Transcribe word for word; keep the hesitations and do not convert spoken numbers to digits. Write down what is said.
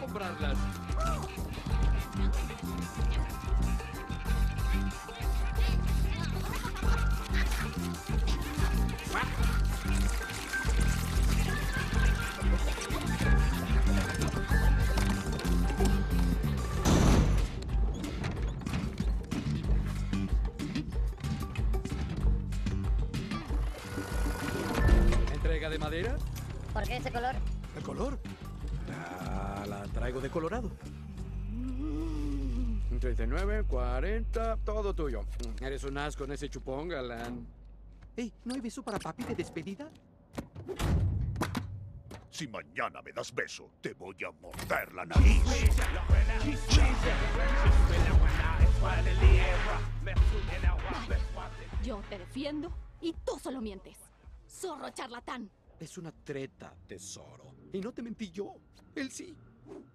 comprarlas. ¿Entrega de madera? ¿Por qué ese color? ¿El color? Ah, la traigo de Colorado. treinta y nueve, cuarenta, todo tuyo. Eres un asco en ese chupón, galán. Ey, ¿no hay beso para papi de despedida? Si mañana me das beso, te voy a morder la nariz. Yo te defiendo y tú solo mientes. Zorro charlatán. Es una treta, tesoro. Y no te mentí yo. Él sí.